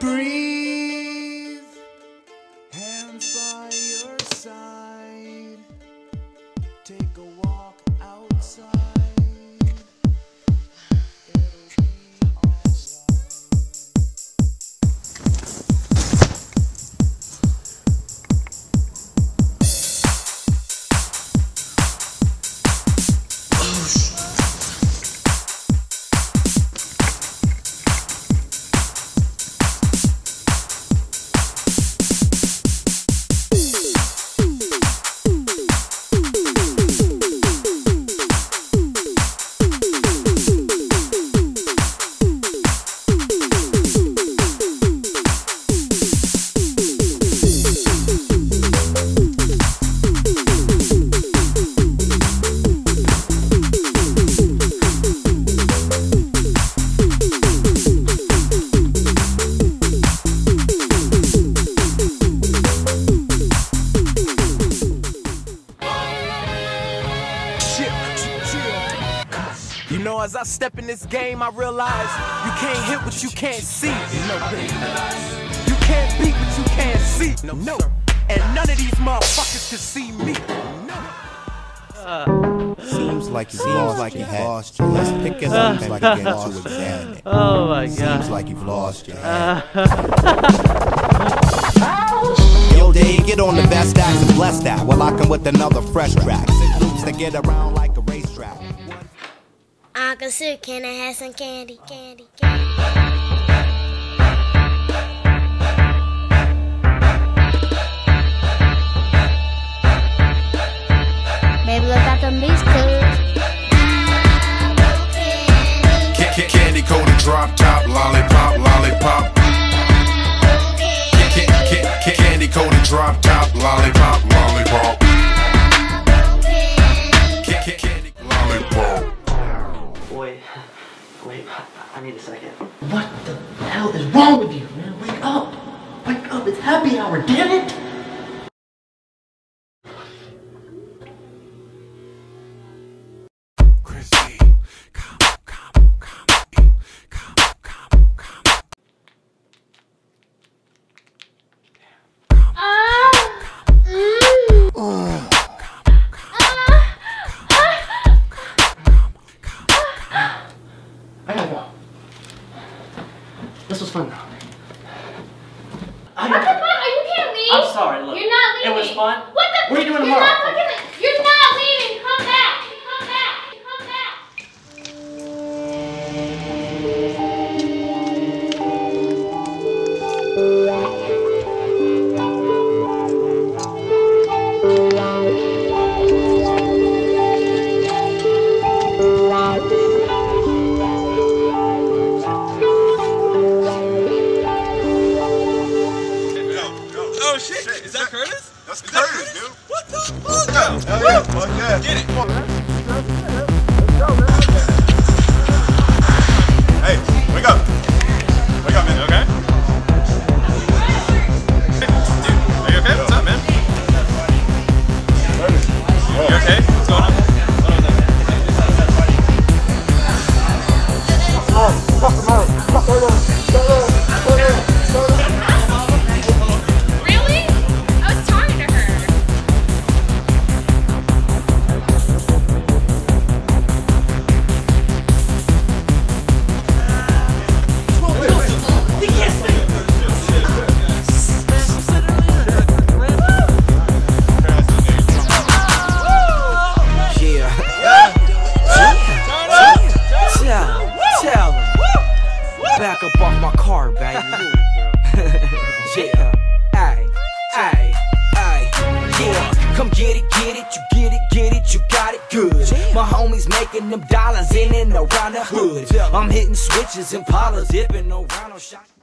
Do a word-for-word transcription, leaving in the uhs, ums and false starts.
breathe, hands by your side, take a walk outside. You know, as I step in this game, I realize you can't hit what you can't see. No, you can't beat what you can't see. No, no. And none of these motherfuckers can see me. Uh, Seems like you lost, like you lost your head. Let's pick it up and begin to examine it. Oh my God. Seems like you've lost your head. Yo, Dave, get on the best act and bless that while I come with another fresh track. Six loops to get around like a racetrack. Uncle Sue, can I have some candy, candy, candy? Baby, look at them beats, cuz. Candy coated drop top, lollipop, lollipop. Candy coated drop top, lollipop, lollipop. Candy lollipop. Wait, wait, I need a second. What the hell is wrong with you, man? Wake up! Wake up, it's happy hour, damn it! I gotta go. This was fun though. What the fuck? You can't leave. I'm sorry, look. You're not leaving. It was fun. What the? What are you doing you're tomorrow? Not fucking, you're not leaving. Come back. Come back. Come back. Oh shit. shit, is that Curtis? That's Curtis, dude. What the fuck? Hell yeah, fuck yeah. Get it. Come on, man. Hey, wake up. Wake up, man. Okay. Dude, are you okay? What's up, man? You okay? What's going on? Really? I was talking to her. Back up off my car, baby. Yeah, ay, ay, ay, yeah. Come get it, get it, you get it, get it, you got it good. My homies making them dollars in and around the hood. I'm hitting switches and Impala, dipping around on shot.